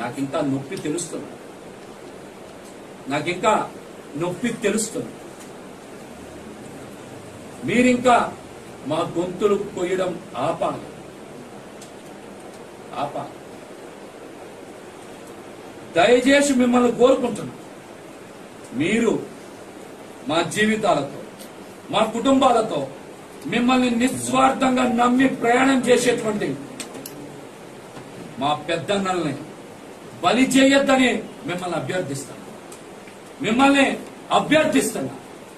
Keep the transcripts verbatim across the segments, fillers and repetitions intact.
నాకు ఇంకా నొప్పి తెలుస్తుంది, నాకు ఇంకా నొప్పి తెలుస్తుంది. మీరింకా మా గొంతులు కొయ్యడం ఆపాలి, ఆపాలి. దయచేసి మిమ్మల్ని కోరుకుంటున్నాం, మీరు మా జీవితాలతో, మా కుటుంబాలతో మిమ్మల్ని నిస్వార్థంగా నమ్మి ప్రయాణం చేసేటువంటి మా పెద్దన్నల్ని బలి చేయొద్దని మిమ్మల్ని అభ్యర్థిస్తాను, మిమ్మల్ని అభ్యర్థిస్తున్నా.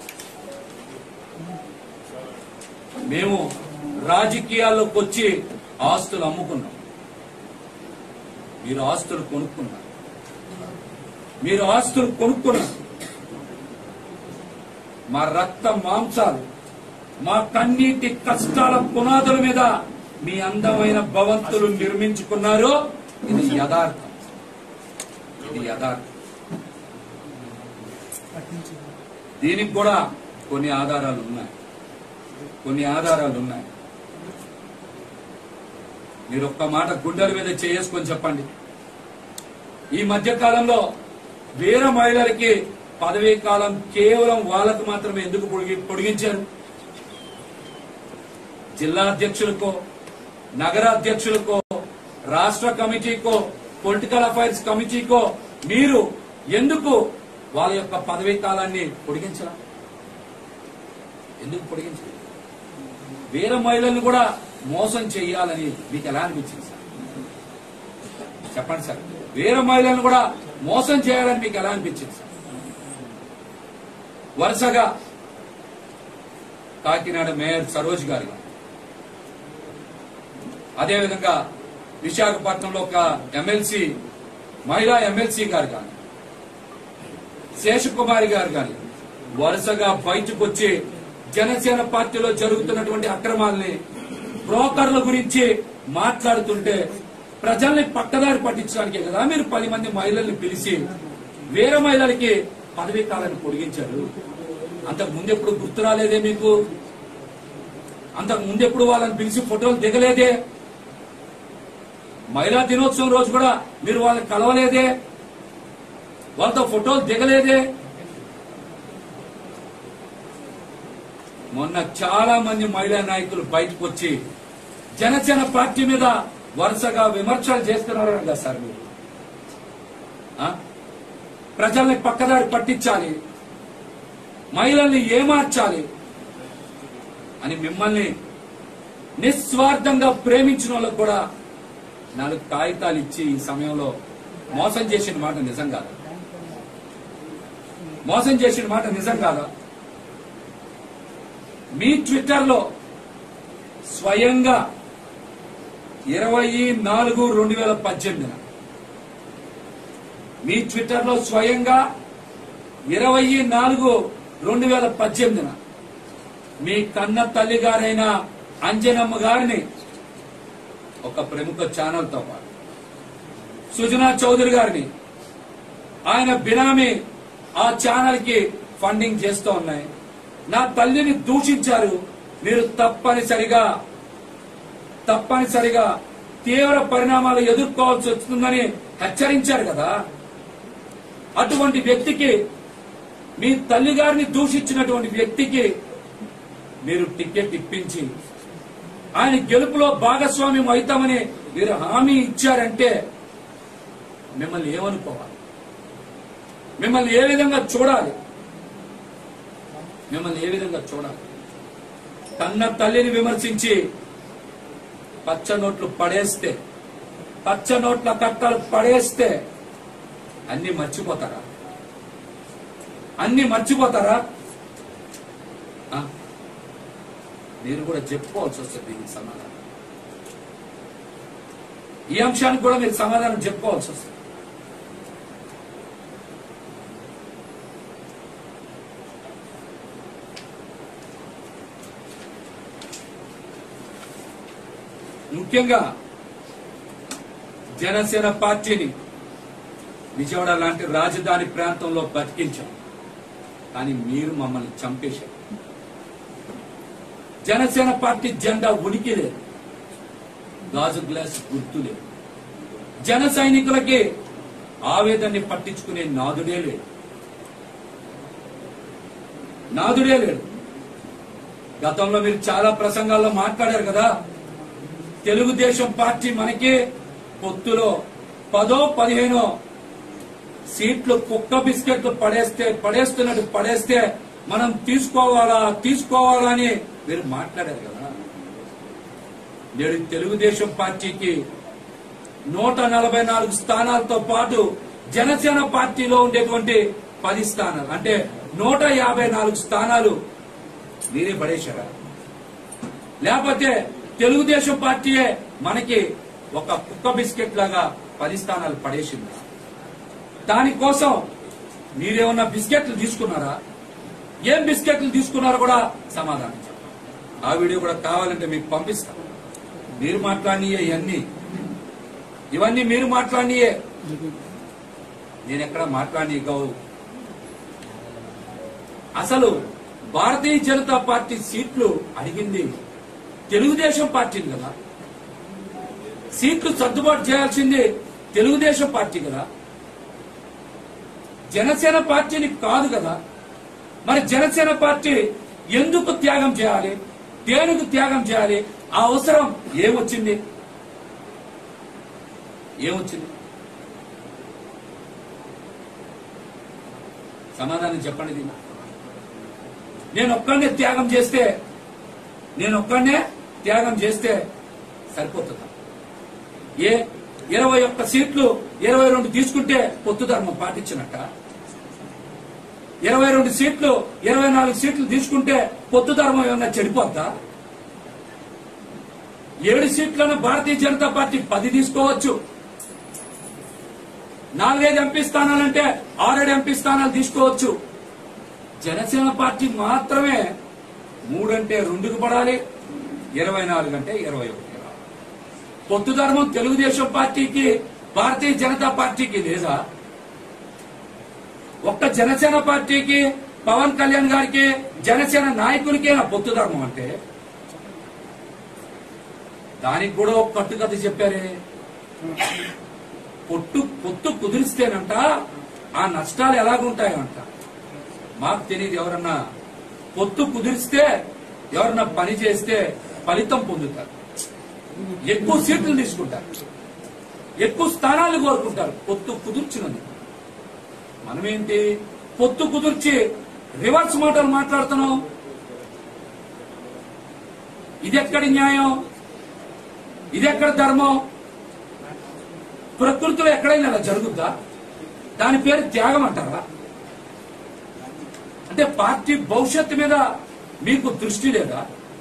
మేము రాజకీయాల్లోకి వచ్చి ఆస్తులు అమ్ముకున్నాం, మీరు ఆస్తులు కొనుక్కున్నారు, మీరు ఆస్తులు కొనుక్కున్నారు. మా రక్త మాంసాలు, మా కన్నీటి కష్టాల పునాదుల మీద మీ అందమైన భవంతులు నిర్మించుకున్నారు. ఇది యథార్థం, ఇది యథార్థం. దీనికి కూడా కొన్ని ఆధారాలు ఉన్నాయి, కొన్ని ఆధారాలు ఉన్నాయి. మీరు ఒక్క మాట గుండెల మీద చేసుకొని చెప్పండి. ఈ మధ్య కాలంలో వీర మహిళలకి పదవీ కాలం కేవలం వాళ్ళకు మాత్రమే ఎందుకు పొడిగించారు? జిల్లా అధ్యక్షులకో, నగర అధ్యక్షులకో, రాష్ట్ర కమిటీకో, పొలిటికల్ అఫైర్స్ కమిటీకో మీరు ఎందుకు వాళ్ళ యొక్క పదవీ కాలాన్ని పొడిగించారు? ఎందుకు పొడిగించారు? వీర మహిళలను కూడా మోసం చేయాలని మీకు ఎలా అనిపించింది సార్? చెప్పండి సార్. వీర మహిళలను కూడా మోసం చేయాలని మీకు ఎలా అనిపించింది సార్? వరుసగా కాకినాడ మేయర్ సరోజ్ గారు, అదేవిధంగా విశాఖపట్నంలో ఒక ఎమ్మెల్సీ, మహిళా ఎమ్మెల్సీ గారు కానీ, శేషకుమారి గారు కానీ వరుసగా బయటకు వచ్చి జనసేన పార్టీలో జరుగుతున్నటువంటి అక్రమాలని, బ్రోకర్ల గురించి మాట్లాడుతుంటే ప్రజల్ని పక్కదారి పట్టించడానికే కదా మీరు పది మంది మహిళల్ని పిలిచి వీర మహిళలకి పదవీ కాలాన్ని పొడిగించారు. అంతకు ముందెప్పుడు గుర్తు రాలేదే మీకు? అంతకు ముందెప్పుడు వాళ్ళని పిలిచి ఫోటోలు దిగలేదే? మహిళా దినోత్సవం రోజు కూడా మీరు వాళ్ళని కలవలేదే? వాళ్ళతో ఫోటోలు దిగలేదే? మొన్న చాలా మంది మహిళా నాయకులు బయటకు వచ్చి జనసేన పార్టీ మీద వరుసగా విమర్శలు చేస్తున్నారు కదా సార్. మీరు ప్రజల్ని పక్కదారి పట్టించాలి, మహిళల్ని ఏమార్చాలి అని మిమ్మల్ని నిస్వార్థంగా ప్రేమించిన వాళ్ళకు కూడా నాలుగు కాగితాలు ఇచ్చి ఈ సమయంలో మోసం చేసిన మాట నిజం కాదా? మోసం చేసిన మాట నిజం కాదా? మీ ట్విట్టర్లో స్వయంగా ఇరవై నాలుగు రెండు వేల పద్దెనిమిదిన మీ ట్విట్టర్లో స్వయంగా ఇరవై నాలుగు రెండు వేల పద్దెనిమిదిన మీ కన్న తల్లి గారైన అంజనమ్మ గారిని ఒక ప్రముఖ ఛానల్ తో పాటు సుజనా చౌదరి గారిని, ఆయన బినామీ ఆ ఛానల్ కి ఫండింగ్ చేస్తూ ఉన్నాయి. నా తల్లిని దూషించారు, మీరు తప్పనిసరిగా తప్పనిసరిగా తీవ్ర పరిణామాలు ఎదుర్కోవాల్సి వస్తుందని హెచ్చరించారు కదా. అటువంటి వ్యక్తికి, మీ తల్లి గారిని దూషించినటువంటి వ్యక్తికి మీరు టికెట్ ఇప్పించి ఆయన గెలుపులో భాగస్వామ్యం అవుతామని మీరు హామీ ఇచ్చారంటే మిమ్మల్ని ఏమనుకోవాలి? మిమ్మల్ని ఏ విధంగా చూడాలి? మిమ్మల్ని ఏ విధంగా చూడాలి? కన్న తల్లిని విమర్శించి పచ్చ నోట్లు పడేస్తే, పచ్చ నోట్ల కట్టలు పడేస్తే అన్ని మర్చిపోతారా? అన్ని మర్చిపోతారా? మీరు కూడా చెప్పుకోవాల్సి వస్తుంది దీనికి సమాధానం. ఈ అంశానికి కూడా మీరు సమాధానం చెప్పుకోవాల్సి వస్తుంది. ముఖ్యంగా జనసేన పార్టీని విజయవాడ లాంటి రాజధాని ప్రాంతంలో బతికించాం, కానీ మీరు మమ్మల్ని చంపేశారు. జనసేన పార్టీ జెండా ఉనికి లేదు, గాజు గ్లాస్ గుర్తు లేదు. జన సైనికులకి ఆవేదనని పట్టించుకునే నాదుడే లేడు నాదుడే లేడు గతంలో మీరు చాలా ప్రసంగాల్లో మాట్లాడారు కదా, తెలుగుదేశం పార్టీ మనకి పొత్తులో పదో పదిహేనో సీట్లు కుక్క బిస్కెట్లు పడేస్తే పడేస్తున్నట్టు పడేస్తే మనం తీసుకోవాలా తీసుకోవాలా అని మీరు మాట్లాడారు కదా. నేడు తెలుగుదేశం పార్టీకి నూట నలభై నాలుగు స్థానాలతో పాటు జనసేన పార్టీలో ఉండేటువంటి పది స్థానాలు అంటే నూట యాభై నాలుగు స్థానాలు మీరే పడేశారా? లేకపోతే తెలుగుదేశం పార్టీయే మనకి ఒక కుక్క బిస్కెట్ లాగా పది స్థానాలు పడేసింది. దానికోసం మీరేమన్నా బిస్కెట్లు తీసుకున్నారా? ఏం బిస్కెట్లు తీసుకున్నారో కూడా సమాధానం చెప్పండి. ఆ వీడియో కూడా కావాలంటే మీకు పంపిస్తాను. మీరు మాట్లాడియే ఇవన్నీ ఇవన్నీ మీరు మాట్లాడియే, నేను ఎక్కడ మాట్లాడి కావు. అసలు భారతీయ జనతా పార్టీ సీట్లు అడిగింది తెలుగుదేశం పార్టీని కదా, సీట్లు సర్దుబాటు చేయాల్సింది తెలుగుదేశం పార్టీ కదా, జనసేన పార్టీని కాదు కదా. మరి జనసేన పార్టీ ఎందుకు త్యాగం చేయాలి? దేనికి త్యాగం చేయాలి? ఆ అవసరం ఏమొచ్చింది? ఏమొచ్చింది సమాధానం చెప్పండి. దీన్ని నేను ఒక్కనే త్యాగం చేస్తే నేను ఒక్కనే త్యాగం చేస్తే సరిపోతుందా? ఏ ఇరవై ఒక్క సీట్లు ఇరవై రెండు తీసుకుంటే పొత్తు ధర్మం పాటించినట్ట? ఇరవై రెండు సీట్లు ఇరవై నాలుగు సీట్లు తీసుకుంటే పొత్తు ధర్మం ఏమన్నా చెడిపోద్దా? ఏడు సీట్లను భారతీయ జనతా పార్టీ పది తీసుకోవచ్చు. నాలుగైదు ఎంపీ స్థానాలంటే ఆరేడు ఎంపీ స్థానాలు తీసుకోవచ్చు. జనసేన పార్టీ మాత్రమే మూడంటే రెండుకు పడాలి, ఇరవై నాలుగు అంటే ఇరవై ఒకటి. పొత్తు ధర్మం తెలుగుదేశం పార్టీకి భారతీయ జనతా పార్టీకి లేదా? ఒక్క జనసేన పార్టీకి పవన్ కళ్యాణ్ గారికి జనసేన నాయకులకే నా పొత్తు ధర్మం అంటే దానికి కూడా ఒక కట్టుకథ చెప్పారే. పొట్టు పొత్తు కుదిరిస్తేనంట ఆ నష్టాలు ఎలాగుంటాయంట మాకు తెలియదు. ఎవరన్నా పొత్తు కుదిరిస్తే ఎవరన్నా పని చేస్తే ఫలితం పొందుతారు, ఎక్కువ సీట్లు తీసుకుంటారు, ఎక్కువ స్థానాలు కోరుకుంటారు పొత్తు కుదుర్చినది. మనమేంటి పొత్తు కుదుర్చి రివర్స్ మాటలు మాట్లాడుతున్నాం? ఇదెక్కడి న్యాయం? ఇదెక్కడ ధర్మం? ప్రకృతిలో ఎక్కడైనా అలా జరుగుద్దా? దాని పేరు త్యాగం అంటారా? అంటే పార్టీ భవిష్యత్తు మీద మీకు దృష్టి లేదా?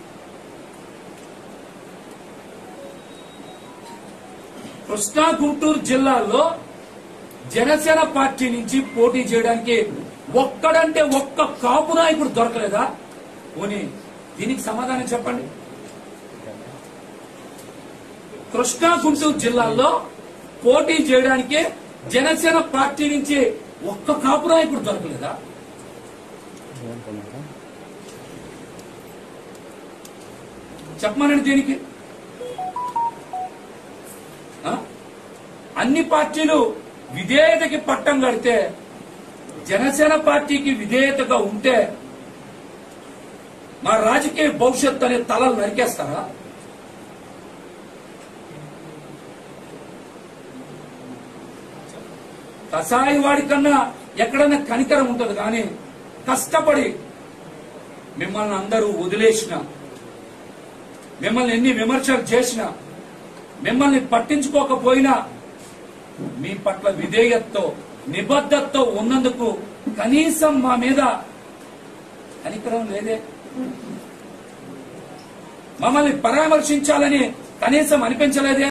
కృష్ణా గుంటూరు జిల్లాల్లో జనసేన పార్టీ నుంచి పోటీ చేయడానికి ఒక్కడంటే ఒక్క కాపు నాయకుడు దొరకలేదా? పోనీ దీనికి సమాధానం చెప్పండి. కృష్ణా గుంటూరు జిల్లాల్లో పోటీ చేయడానికి జనసేన పార్టీ నుంచి ఒక్క కాపు నాయకుడు దొరకలేదా? చెప్పమనండి. దీనికి అన్ని పార్టీలు విధేయతకి పట్టం కడితే జనసేన పార్టీకి విధేయతగా ఉంటే మా రాజకీయ భవిష్యత్తు అనే తలలు నరికేస్తారా? కసాయి వాడి కన్నా ఎక్కడన్నా కనికరం ఉంటుంది కానీ కష్టపడి మిమ్మల్ని అందరూ వదిలేసిన, మిమ్మల్ని ఎన్ని విమర్శలు చేసినా, మిమ్మల్ని పట్టించుకోకపోయినా మీ పట్ల విధేయతతో నిబద్ధతతో ఉన్నందుకు కనీసం మా మీద కనికరం లేదే. మమ్మల్ని పరామర్శించాలని కనీసం అనిపించలేదే.